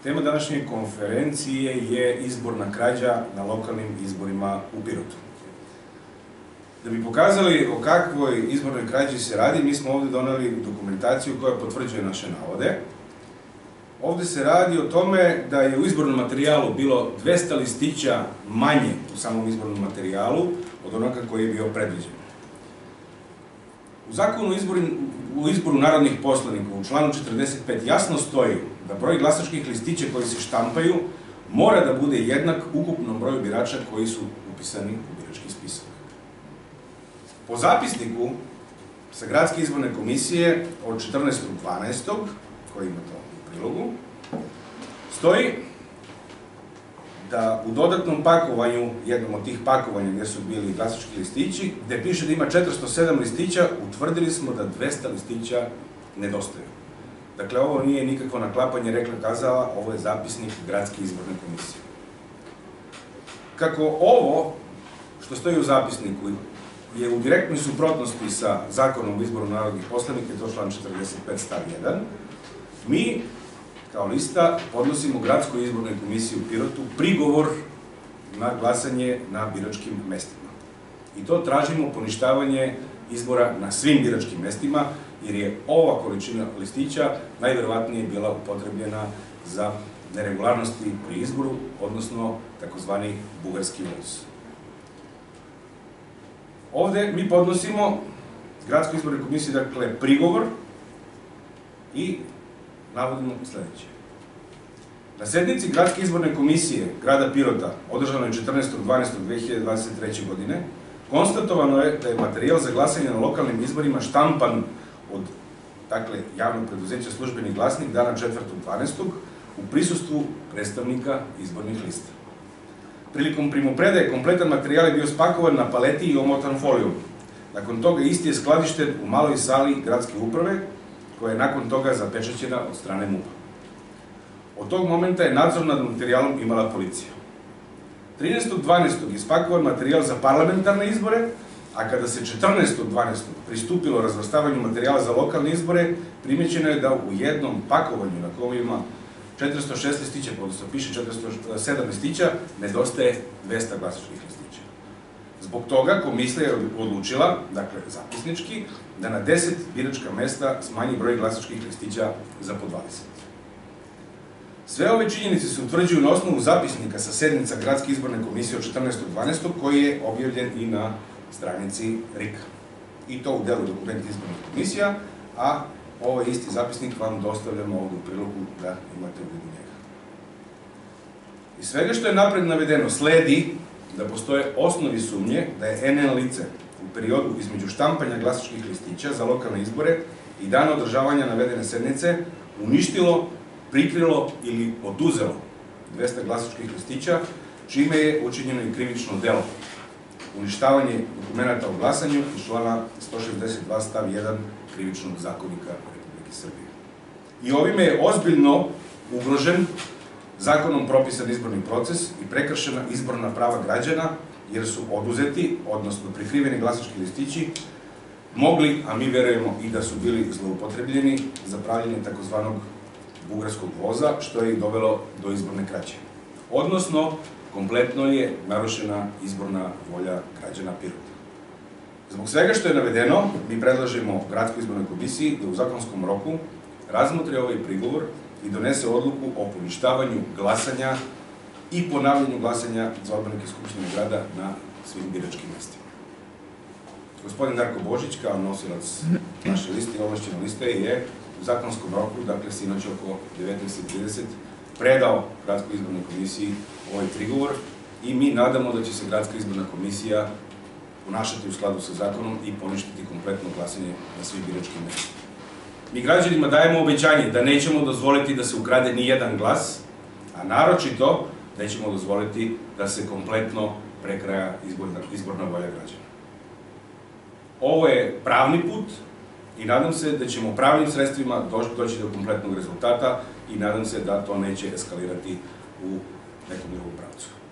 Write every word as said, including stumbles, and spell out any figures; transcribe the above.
Tema današnje konferencije je izborna krađa na lokalnim izborima u Pirotu. Da bi pokazali o kakvoj izbornoj krađi se radi, mi smo ovdje doneli dokumentaciju koja potvrđuje naše navode. Ovdje se radi o tome da je u izbornom materijalu bilo dvesta listića manje u samom izbornom materijalu od onoga koji je bio predviđen. U zakonu o izboru narodnih poslanika u članu četrdeset pet jasno stoji da broj glasačkih listića koji se štampaju mora da bude jednak ukupnom broju birača koji su upisani u birački spisak. Po zapisniku sa Gradske izborne komisije od četrnaestog dvanaestog koji ima to u prilogu, stoji da u dodatnom pakovanju, jednom od tih pakovanja gdje su bili glasački listići, gdje piše da ima četiristo sedam listića, utvrdili smo da dvesta listića nedostaju. Dakle, ovo nije nikakvo naklapanje rekla kazala, ovo je zapisnik Gradske izborne komisije. Kako ovo, što stoji u zapisniku, je u direktnoj suprotnosti sa zakonom o izboru narodnih poslanika, to je član četrdeset pet stav jedan, mi, kao lista, podnosimo Gradskoj izbornoj komisiji u Pirotu prigovor na glasanje na biračkim mestima. I to tražimo poništavanje izbora na svim biračkim mestima, jer je ova količina listića najverovatnije bila upotrebljena za neregularnosti pri izboru, odnosno takozvani bugarski uvoz. Ovde mi podnosimo Gradskoj izbornoj komisiji, dakle, prigovor i navodimo sledeće. Na sednici Gradske izborne komisije grada Pirota, održanoj četrnaestog dvanaestog dve hiljade dvadeset treće. godine, konstatovano je da je materijal za glasanje na lokalnim izborima štampan od, dakle, javnog preduzeća Službeni glasnik dana četvrtog dvanaestog u prisustvu predstavnika izbornih lista. Prilikom primopredaje kompletan materijal je bio spakovan na paleti i omotan folijom. Nakon toga isti je skladišten u maloj sali gradske uprave, koja je nakon toga zapečaćena od strane MUP-a. Od tog momenta je nadzor nad materijalom imala policija. trinaestog dvanaestog je spakovan materijal za parlamentarne izbore, a kada se četrnaestog dvanaestog pristupilo razvrstavanju materijala za lokalne izbore, primećeno je da u jednom pakovanju na kojem ima četiristo šest listića, odnosno piše četiristo sedam listića, nedostaje dvesta glasačkih listića. Zbog toga komisija je odlučila, dakle zapisnički, da na deset biračka mesta smanji broj glasačkih listića za po dvadeset. Sve ove činjenice se utvrđuju na osnovu zapisnika sa sednica Gradske izborne komisije od četrnaestog dvanaestog koji je objavljen i na stranici R I K-a. I to u delu dokumenta izbornih komisija, a ovaj isti zapisnik vam dostavljamo ovdje u prilogu da imate u vidu njega. Iz svega što je napred navedeno sledi da postoje osnovi sumnje da je N N lice u periodu između štampanja glasačkih listića za lokalne izbore i dana održavanja navedene sednice uništilo, prikrilo ili oduzelo dvesta glasačkih listića, čime je učinjeno i krivično delo. Uništavanje dokumenta o glasanju iz člana sto šezdeset dva stav jedan Krivičnog zakonika Republike Srbije. I ovime je ozbiljno ugrožen zakonom propisan izborni proces i prekršena izborna prava građana, jer su oduzeti, odnosno prikriveni glasački listići, mogli, a mi verujemo i da su bili zloupotrebljeni za pravljenje takozvanog bugarskog voza, što je i dovelo do izborne krađe. Odnosno, kompletno je narušena izborna volja građana Pirota. Zbog svega što je navedeno, mi predlažemo Gradskoj izbornoj komisiji da u zakonskom roku razmotri ovaj prigovor i donese odluku o poništavanju glasanja i ponavljanju glasanja za odbornike Skupštine grada na svim biračkim mestima. Gospodin Darko Božić, kao nosilac naše liste i ovlašćene liste, je u zakonskom roku, dakle sinoć oko devetnaest trideset, predao Gradskoj izbornoj komisiji ovaj prigovor i mi nadamo da će se Gradska izborna komisija ponašati u skladu sa zakonom i poništiti kompletno glasanje na svim biračkim mestima. Mi građanima dajemo obećanje da nećemo dozvoliti da se ukrade ni jedan glas, a naročito da ćemo dozvoliti da se kompletno prekraja izborna volja građana. Ovo je pravni put i nadam se da ćemo pravnim sredstvima doći do kompletnog rezultata i nadam se da to neće eskalirati u nekom drugom pravcu.